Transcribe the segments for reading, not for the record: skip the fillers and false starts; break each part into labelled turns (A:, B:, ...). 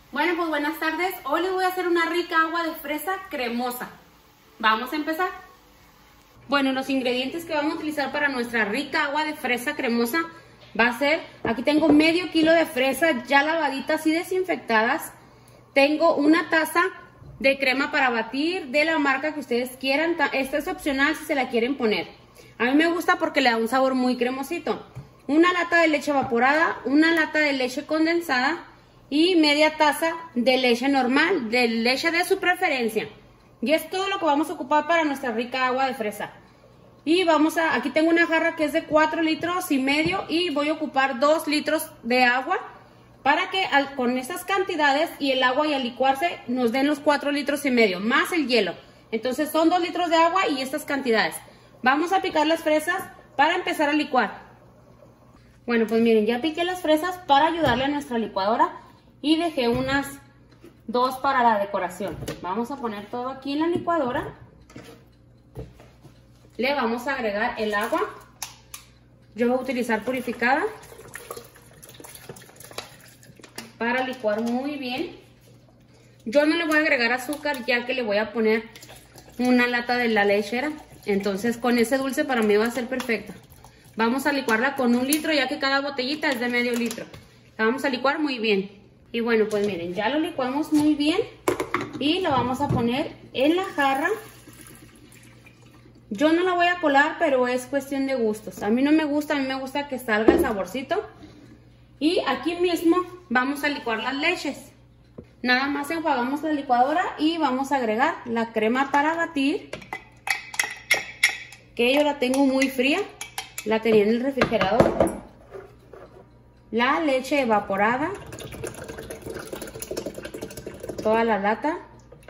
A: Bueno, pues buenas tardes. Hoy les voy a hacer una rica agua de fresa cremosa. Vamos a empezar. Bueno, los ingredientes que vamos a utilizar para nuestra rica agua de fresa cremosa va a ser, aquí tengo medio kilo de fresas ya lavaditas y desinfectadas. Tengo una taza de crema para batir de la marca que ustedes quieran. Esta es opcional si se la quieren poner. A mí me gusta porque le da un sabor muy cremosito. Una lata de leche evaporada, una lata de leche condensada y media taza de leche normal, de leche de su preferencia. Y es todo lo que vamos a ocupar para nuestra rica agua de fresa. Y aquí tengo una jarra que es de 4 litros y medio y voy a ocupar 2 litros de agua para que con estas cantidades y el agua y al licuarse nos den los 4 litros y medio, más el hielo. Entonces son 2 litros de agua y estas cantidades. Vamos a picar las fresas para empezar a licuar. Bueno, pues miren, ya piqué las fresas para ayudarle a nuestra licuadora y dejé unas 2 para la decoración. Vamos a poner todo aquí en la licuadora. Le vamos a agregar el agua. Yo voy a utilizar purificada para licuar muy bien. Yo no le voy a agregar azúcar ya que le voy a poner una lata de la lechera. Entonces con ese dulce para mí va a ser perfecta. Vamos a licuarla con 1 litro ya que cada botellita es de medio litro. La vamos a licuar muy bien. Y bueno, pues miren, ya lo licuamos muy bien y lo vamos a poner en la jarra. Yo no la voy a colar, pero es cuestión de gustos. A mí no me gusta, a mí me gusta que salga el saborcito. Y aquí mismo vamos a licuar las leches. Nada más enjuagamos la licuadora y vamos a agregar la crema para batir, que yo la tengo muy fría, la tenía en el refrigerador. La leche evaporada, toda la lata,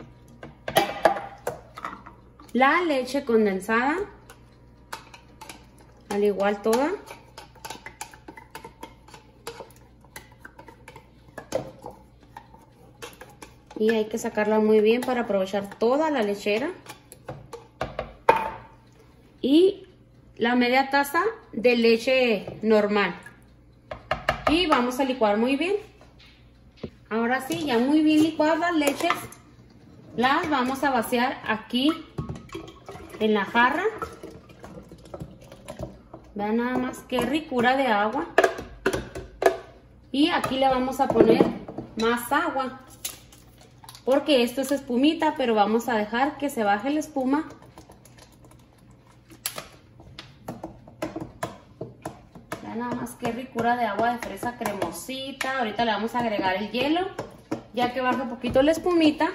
A: la leche condensada, al igual toda, y hay que sacarla muy bien para aprovechar toda la lechera, y la media taza de leche normal, y vamos a licuar muy bien. Ahora sí, ya muy bien licuadas las leches, las vamos a vaciar aquí en la jarra. Vean nada más qué ricura de agua. Y aquí le vamos a poner más agua, porque esto es espumita, pero vamos a dejar que se baje la espuma. Vean nada más qué ricura de agua de fresa cremosita. Ahorita le vamos a agregar el hielo, ya que baje un poquito la espumita.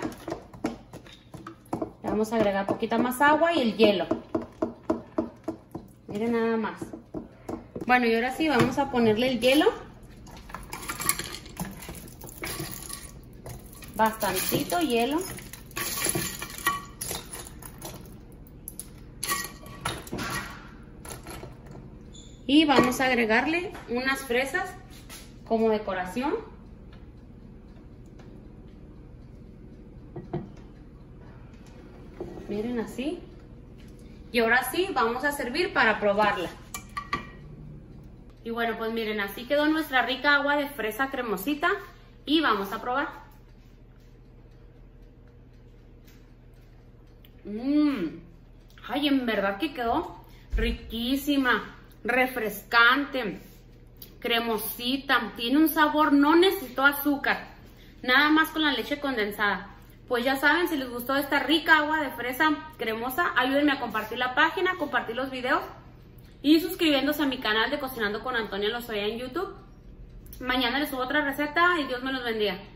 A: Le vamos a agregar poquita más agua y el hielo. Miren nada más. Bueno, y ahora sí vamos a ponerle el hielo. Bastantito hielo. Y vamos a agregarle unas fresas como decoración. Miren así. Y ahora sí vamos a servir para probarla. Y bueno, pues miren, así quedó nuestra rica agua de fresa cremosita. Y vamos a probar. Ay, en verdad que quedó riquísima, refrescante, cremosita. Tiene un sabor, no necesitó azúcar. Nada más con la leche condensada. Pues ya saben, si les gustó esta rica agua de fresa cremosa, ayúdenme a compartir la página, compartir los videos y suscribiéndose a mi canal de Cocinando con Antonia Lozoya en YouTube. Mañana les subo otra receta y Dios me los bendiga.